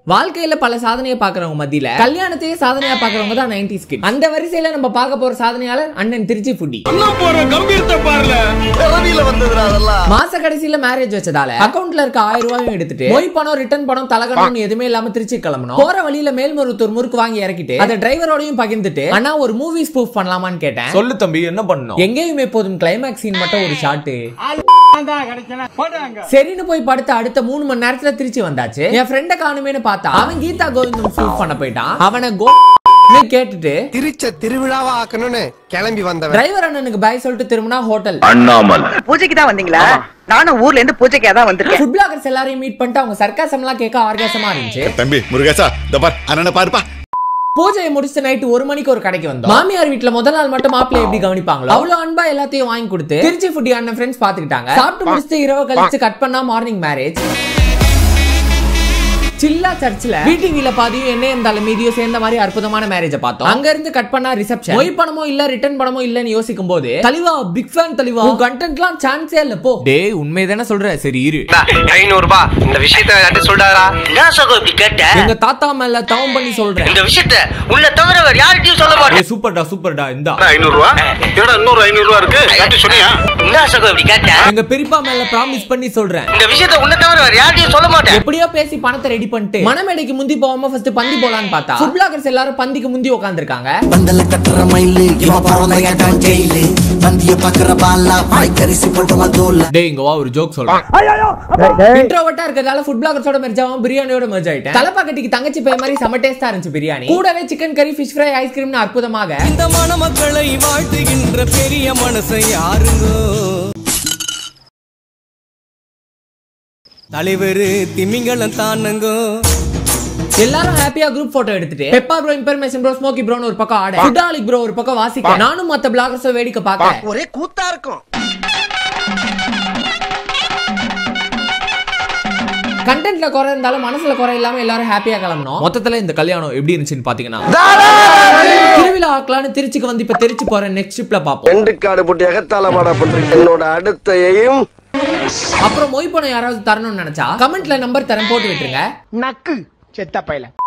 வாழ்க்கையில பல சாதனையை பாக்குறவங்க மத்தியில கல்யாணத்தையே சாதனையா பாக்குறவங்க தான் 90s கிட். அந்த வரிசையில நம்ம பார்க்க போற சாதனையாளர் அண்ணன் திருச்சி ஃபுட்டி. மாச கடைசியில மேரேஜ் வச்சதால அக்கவுண்ட்ல இருக்க 1000 ரூபாயும் எடுத்துட்டு போய் பணம் ரிட்டர்ன் பணம் தலகணம்னு எதுவுமே இல்லாம திருச்சி கிளம்பணும். போற வழியில மேல்மருத்தூர் முறுக்கு வாங்கி இறக்கிட்டு அதை டிரைவரோடையும் பகிர்ந்துட்டு அண்ணா ஒரு மூவி ஸ்பூஃப் பண்ணலாமான்னு கேட்டேன். சொல்லு தம்பி என்ன பண்ணணும்? எங்கேயுமே போதும் கிளைமேக்ஸ் சீன் மட்டும் ஒரு ஷாட். சரின்னு போய் படுத்த அடுத்த 3 மணி நேரத்துல திருச்சி வந்தாச்சு. என் ஃப்ரெண்ட காணுமேனு பார்த்தா அவன் கீதா கோவிந்தம் ஷூட் பண்ண போயிட்டான். அவனை கேட்டுட்டு திருச்ச திருவிழாவா ஆக்கணும்னு கிளம்பி வந்தவன் டிரைவர் அண்ணனுக்கு பை சொல்லிட்டு திரும்பினா ஹோட்டல். அண்ணாமல் பூஜைக்கு தான் வந்தீங்களா? நானும் ஊர்ல இருந்து பூஜைக்கு தான் வந்திருக்கேன். ஃபுட் பிளாகர்ஸ் எல்லாரையும் மீட் பண்ணிட்டு அவங்க சர்க்காசம்லாம் கேட்க ஆர்காசமா இருந்துச்சு. தம்பி முருகேசா இந்த பார் அண்ணனை பாருப்பா. பூஜையை முடிச்சு நைட்டு 1 மணிக்கு ஒரு கடைக்கு வந்தோம். மாமியார் வீட்டுல முதல் நாள் மட்டும் மாப்பிள்ளை எப்படி கவனிப்பாங்களோ அவ்வளவு அன்பா எல்லாத்தையும் வாங்கி கொடுத்து திருச்சி ஃபுட்டி அண்ணன் ஃப்ரெண்ட்ஸ் பாத்துக்கிட்டாங்க. சாப்பிட்டு முடிச்சு இரவு கழிச்சு கட் பண்ணா மார்னிங் மேரேஜ். சில்லா சர்ச்சில் பிடிவில பாதியும் என்ன இருந்தாலும் மீதியும் சேர்ந்த மாதிரி அற்புதமான மேரேஜ் பார்த்தோம். அங்க இருந்து கட் பண்ணா ரிசப்ஷன். போய் பணமோ இல்ல ரிட்டர்ன் பணமோ இல்லன்னு யோசிக்கும் போது தலைவா பிக் ஃபேன் தலைவா உன் கண்டென்ட்லாம் சான்ஸே இல்ல போ. டேய் உண்மைதானே சொல்ற? சரி இரு 500 ரூபாய் இந்த விஷயத்தை யார்ட்ட சொல்றாரா? என்ன சகோ இப்படி கேட்ட? எங்க தாத்தா மேல தவம் பண்ணி சொல்றேன். இந்த விஷயத்தை உள்ள தவிர வேற யார்கிட்டயும் சொல்ல மாட்டேன். சூப்பர்டா சூப்பர்டா. இந்த 500 ரூபாய் என்னடா இன்னொரு 500 ரூபாய் இருக்கு யார்ட்ட சொன்னியா? என்ன சகோ இப்படி கேட்ட? எங்க பெரியப்பா மேல ப்ராமிஸ் பண்ணி சொல்றேன். இந்த விஷயத்தை உள்ள தவிர வேற யார்கிட்டயும் சொல்ல மாட்டேன். எப்படியோ பேசி பணத்தை ரெடி பண்ணிட்டு மனமேடைக்கு முந்தி போகாம ஃபர்ஸ்ட் பந்தி போலான்னு பார்த்தா ஃபுட் பிளாகர்ஸ் எல்லாரும் பந்திக்கு முந்தி உட்கார்ந்திருக்காங்க. பந்தல கட்டற மயிலு இவ பறந்தயா தான் ஜெயிலு பந்திய பக்கற பால்லா பாய்கரிசி போட்டு மதோல. டேய் இங்க வா ஒரு ஜோக் சொல்றேன். இன்ட்ரோவர்ட்டா இருக்கதால ஃபுட் பிளாகர்ஸோட மெர்ஜ் ஆகாம பிரியாணியோட மெர்ஜ் ஆயிட்டேன். தலப்பாக்கட்டிக்கு தங்கச்சி பே மாதிரி செம டேஸ்டா இருந்துச்சு பிரியாணி. கூடவே சிக்கன் கறி ஃபிஷ் ஃப்ரை ஐஸ்கிரீம்னு அற்புதமாக. இந்த மணமக்களை வாழ்த்துகின்ற பெரிய மனசை யாருங்க? தலைவர் திமிங்கலம் தானுங்க. எல்லாரும் ஹாப்பியா குரூப் போட்டோ எடுத்துட்டு பெப்பா ப்ரோ இன்ஃபர்மேஷன் ப்ரோ ஸ்மோக்கி ப்ரோன்னு ஒரு பக்கம் ஆட ஃபுட்டாலிக் ப்ரோ ஒரு பக்கம் வாசிக்க நானும் மத்த பிளாகர்ஸை வேடிக்கை பார்க்க ஒரே கூத்தா இருக்கும். கண்டென்ட்ல குறை இருந்தாலும் மனசுல குறை இல்லாம எல்லாரும் ஹாப்பியா கிளம்பணும். மொத்தத்துல இந்த கல்யாணம் எப்படி இருந்துச்சுன்னு பாத்தீங்கன்னா திருவிழா ஆக்கலான்னு திருச்சிக்கு வந்து இப்ப திருச்சி போற நெக்ஸ்ட் ட்ரிப்ல பாப்போம். 2 கார்டு போட்டு எகத்தால மாடா பண்றீங்க. என்னோட அடுத்த எய்ம் அப்புறம் மொய் பணம் யாராவது தரணும்னு நினைச்சா கமெண்ட்ல நம்பர் தரேன் போட்டு விட்டுருங்க. நக்கு செத்த பையல.